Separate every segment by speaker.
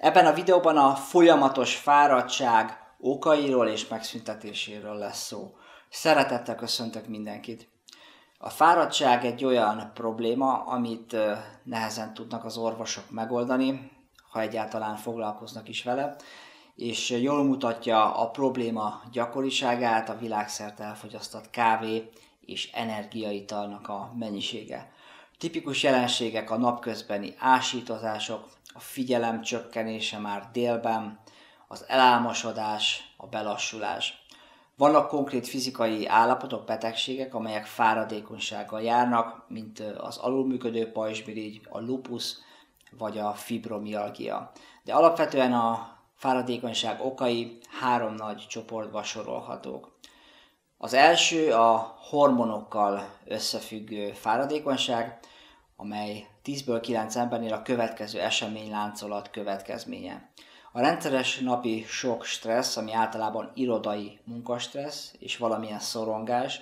Speaker 1: Ebben a videóban a folyamatos fáradtság okairól és megszüntetéséről lesz szó. Szeretettel köszöntök mindenkit! A fáradtság egy olyan probléma, amit nehezen tudnak az orvosok megoldani, ha egyáltalán foglalkoznak is vele, és jól mutatja a probléma gyakoriságát a világszerte elfogyasztott kávé és energiaitalnak a mennyisége. Tipikus jelenségek a napközbeni ásítozások, a figyelem csökkenése már délben, az elálmosodás, a belassulás. Vannak konkrét fizikai állapotok, betegségek, amelyek fáradékonysággal járnak, mint az alulműködő pajzsmirigy, a lupus vagy a fibromialgia. De alapvetően a fáradékonyság okai 3 nagy csoportba sorolhatók. Az első a hormonokkal összefüggő fáradékonyság, amely 10-ből 9 embernél a következő eseményláncolat következménye. A rendszeres napi sok stressz, ami általában irodai munkastressz és valamilyen szorongás,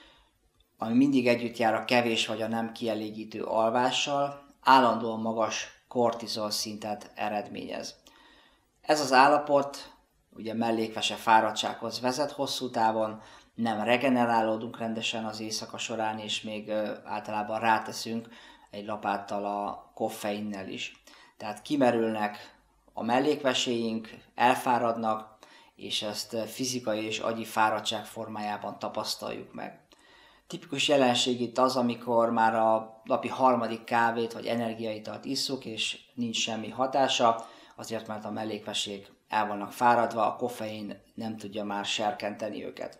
Speaker 1: ami mindig együtt jár a kevés vagy a nem kielégítő alvással, állandóan magas kortizol szintet eredményez. Ez az állapot ugye mellékvese fáradtsághoz vezet hosszú távon, nem regenerálódunk rendesen az éjszaka során, és még általában ráteszünk egy lapáttal a koffeinnel is. Tehát kimerülnek a mellékveséink, elfáradnak, és ezt fizikai és agyi fáradtság formájában tapasztaljuk meg. Tipikus jelenség itt az, amikor már a napi 3. kávét vagy energiaitalt isszuk, és nincs semmi hatása, azért mert a mellékvesék el vannak fáradva, a koffein nem tudja már serkenteni őket.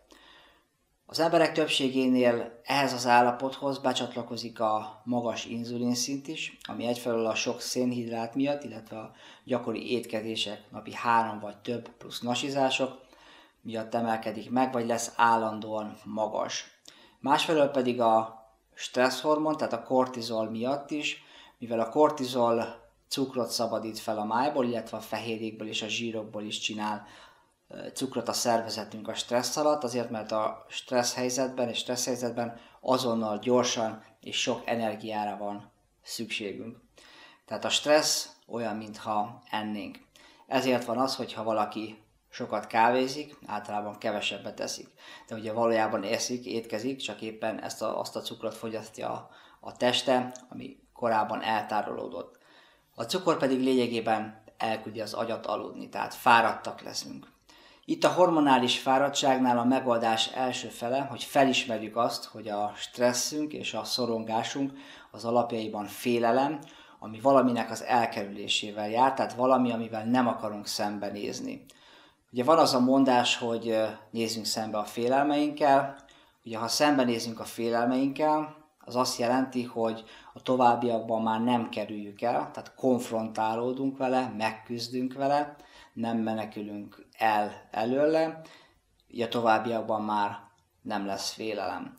Speaker 1: Az emberek többségénél ehhez az állapothoz becsatlakozik a magas inzulinszint is, ami egyfelől a sok szénhidrát miatt, illetve a gyakori étkezések, napi 3 vagy több plusz nasizások miatt emelkedik meg, vagy lesz állandóan magas. Másfelől pedig a stresszhormon, tehát a kortizol miatt is, mivel a kortizol cukrot szabadít fel a májból, illetve a fehérjékből és a zsírokból is csinál cukrot a szervezetünk a stressz alatt, azért mert a stressz helyzetben azonnal gyorsan és sok energiára van szükségünk. Tehát a stressz olyan, mintha ennénk. Ezért van az, hogyha valaki sokat kávézik, általában kevesebbet eszik. De ugye valójában étkezik, csak éppen azt a cukrot fogyasztja a teste, ami korábban eltárolódott. A cukor pedig lényegében elküldi az agyat aludni, tehát fáradtak leszünk. Itt a hormonális fáradtságnál a megoldás első fele, hogy felismerjük azt, hogy a stresszünk és a szorongásunk az alapjaiban félelem, ami valaminek az elkerülésével jár, tehát valami, amivel nem akarunk szembenézni. Ugye van az a mondás, hogy nézzünk szembe a félelmeinkkel. Ugye ha szembenézünk a félelmeinkkel, az azt jelenti, hogy a továbbiakban már nem kerüljük el, tehát konfrontálódunk vele, megküzdünk vele, nem menekülünk el előle, így a továbbiakban már nem lesz félelem.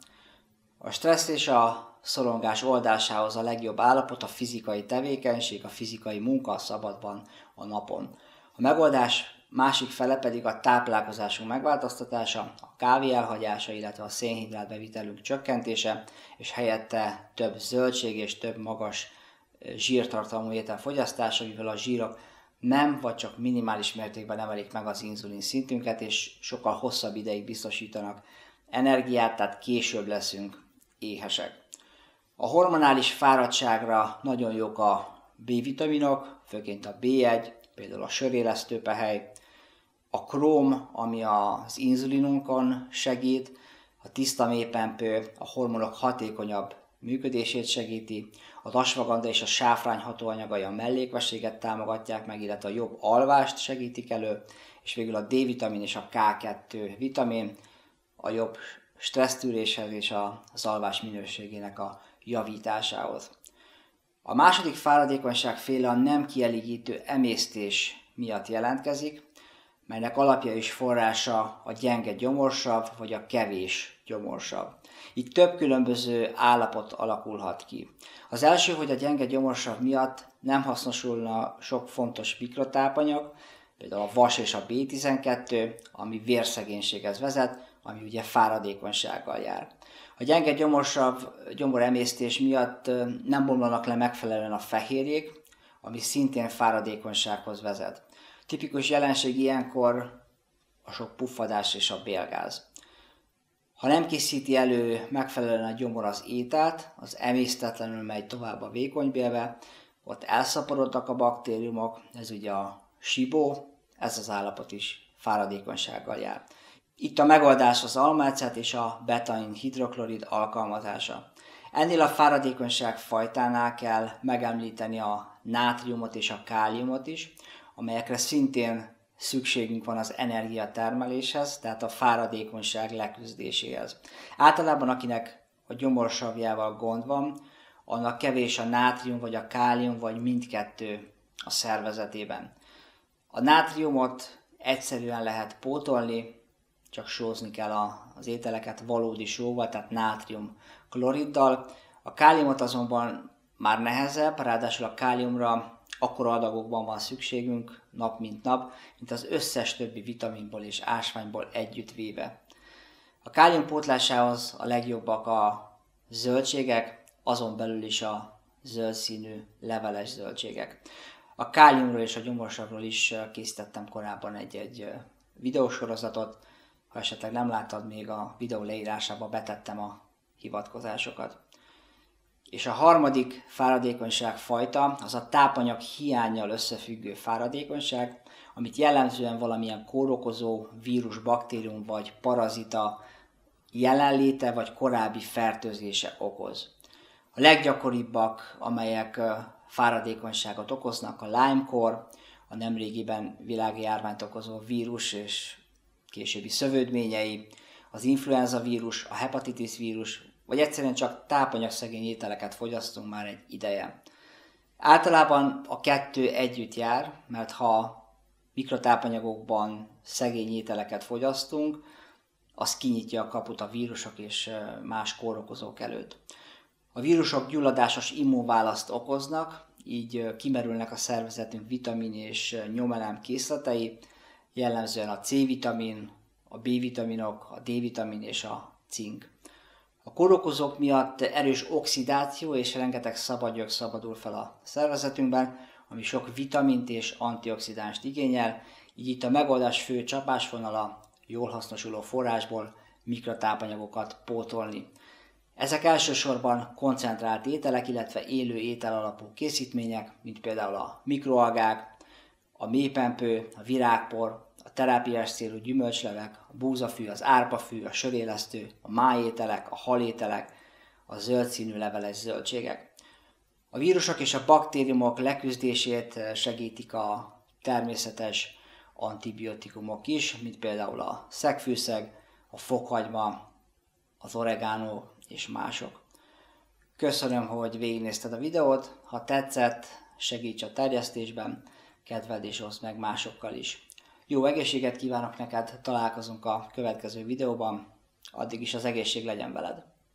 Speaker 1: A stressz és a szorongás oldásához a legjobb állapot a fizikai tevékenység, a fizikai munka a szabadban a napon. A megoldás másik fele pedig a táplálkozásunk megváltoztatása, a kávé elhagyása, illetve a szénhidrát bevitelünk csökkentése, és helyette több zöldség és több magas zsírtartalmú étel fogyasztása, mivel a zsírok nem vagy csak minimális mértékben emelik meg az inzulin szintünket, és sokkal hosszabb ideig biztosítanak energiát, tehát később leszünk éhesek. A hormonális fáradtságra nagyon jók a B-vitaminok, főként a B1, például a sörélesztőpehely, a króm, ami az inzulinunkon segít, a tiszta méhpempő a hormonok hatékonyabb működését segíti, az asvaganda és a sáfrány hatóanyagai a mellékveséget támogatják meg, illetve a jobb alvást segítik elő, és végül a D-vitamin és a K2 vitamin a jobb stressztűréshez és az alvás minőségének a javításához. A második fáradékonyságféle a nem kielégítő emésztés miatt jelentkezik, melynek alapja és forrása a gyenge gyomorsav vagy a kevés gyomorsav. Itt több különböző állapot alakulhat ki. Az első, hogy a gyenge gyomorsav miatt nem hasznosulna sok fontos mikrotápanyag, például a vas és a B12, ami vérszegénységhez vezet, ami ugye fáradékonysággal jár. A gyenge gyomoremésztés miatt nem bomlanak le megfelelően a fehérjék ami szintén fáradékonysághoz vezet. Tipikus jelenség ilyenkor a sok puffadás és a bélgáz. Ha nem készíti elő megfelelően a gyomor az ételt, az emésztetlenül megy tovább a vékonybélbe, ott elszaporodnak a baktériumok, ez ugye a SIBO, ez az állapot is fáradékonysággal jár. Itt a megoldás az almaecet és a betain hidroklorid alkalmazása. Ennél a fáradékonyság fajtánál kell megemlíteni a nátriumot és a káliumot is, amelyekre szintén szükségünk van az energiatermeléshez, tehát a fáradékonyság leküzdéséhez. Általában akinek a gyomorsavjával gond van, annak kevés a nátrium vagy a kálium, vagy mindkettő a szervezetében. A nátriumot egyszerűen lehet pótolni, csak sózni kell az ételeket valódi sóval, tehát nátrium kloriddal. A káliumot azonban már nehezebb, ráadásul a káliumra akkora adagokban van szükségünk nap mint nap, mint az összes többi vitaminból és ásványból együttvéve. A kálium pótlásához a legjobbak a zöldségek, azon belül is a zöld színű leveles zöldségek. A káliumról és a gyomorsavról is készítettem korábban egy videósorozatot, ha esetleg nem láttad, még a videó leírásába betettem a hivatkozásokat. És a harmadik fáradékonyság fajta az a tápanyag hiánnyal összefüggő fáradékonyság, amit jellemzően valamilyen kórokozó, vírus, baktérium vagy parazita jelenléte vagy korábbi fertőzése okoz. A leggyakoribbak, amelyek fáradékonyságot okoznak, a Lyme-kór, a nemrégiben világjárványt okozó vírus és későbbi szövődményei, az influenza vírus, a hepatitis vírus, vagy egyszerűen csak tápanyagszegény ételeket fogyasztunk már egy ideje. Általában a kettő együtt jár, mert ha mikrotápanyagokban szegény ételeket fogyasztunk, az kinyitja a kaput a vírusok és más kórokozók előtt. A vírusok gyulladásos immunválaszt okoznak, így kimerülnek a szervezetünk vitamin és nyomelem készletei, jellemzően a C-vitamin, a B-vitaminok, a D-vitamin és a cink. A kórokozók miatt erős oxidáció és rengeteg szabadgyök szabadul fel a szervezetünkben, ami sok vitamint és antioxidánst igényel, így itt a megoldás fő csapásvonala jól hasznosuló forrásból mikrotápanyagokat pótolni. Ezek elsősorban koncentrált ételek, illetve élő étel alapú készítmények, mint például a mikroalgák, a méhpempő, a virágpor, a terápiás célú gyümölcslevek, a búzafű, az árpafű, a sörélesztő, a májételek, a halételek, a zöld színű leveles zöldségek. A vírusok és a baktériumok leküzdését segítik a természetes antibiotikumok is, mint például a szegfűszeg, a fokhagyma, az oregano és mások. Köszönöm, hogy végignézted a videót, ha tetszett, segíts a terjesztésben, kedveld és oszd meg másokkal is. Jó egészséget kívánok neked, találkozunk a következő videóban, addig is az egészség legyen veled!